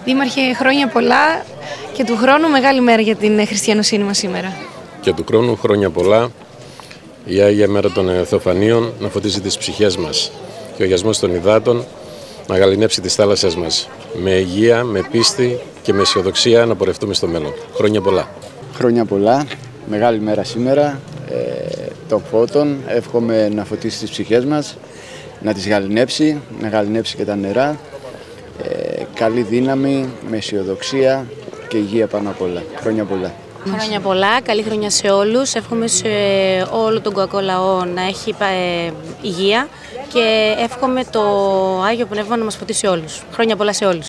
Δήμαρχε, χρόνια πολλά και του χρόνου μεγάλη μέρα για την χριστιανοσύνη μας σήμερα. Και του χρόνου χρόνια πολλά, η Άγια Μέρα των Θεοφανίων να φωτίζει τις ψυχές μας και ο αγιασμός των υδάτων να γαληνέψει τις θάλασσες μας. Με υγεία, με πίστη και με αισιοδοξία να πορευτούμε στο μέλλον. Χρόνια πολλά. Χρόνια πολλά, μεγάλη μέρα σήμερα, των φώτων. Εύχομαι να φωτίσει τις ψυχές μας, να τις γαληνέψει, να γαληνέψει και τα νερά. Καλή δύναμη, με αισιοδοξία και υγεία πάνω απ' όλα. Χρόνια πολλά. Χρόνια πολλά, καλή χρονιά σε όλους. Εύχομαι σε όλο τον Κοακό λαό να έχει υγεία και εύχομαι το Άγιο Πνεύμα να μας φωτίσει όλους. Χρόνια πολλά σε όλους.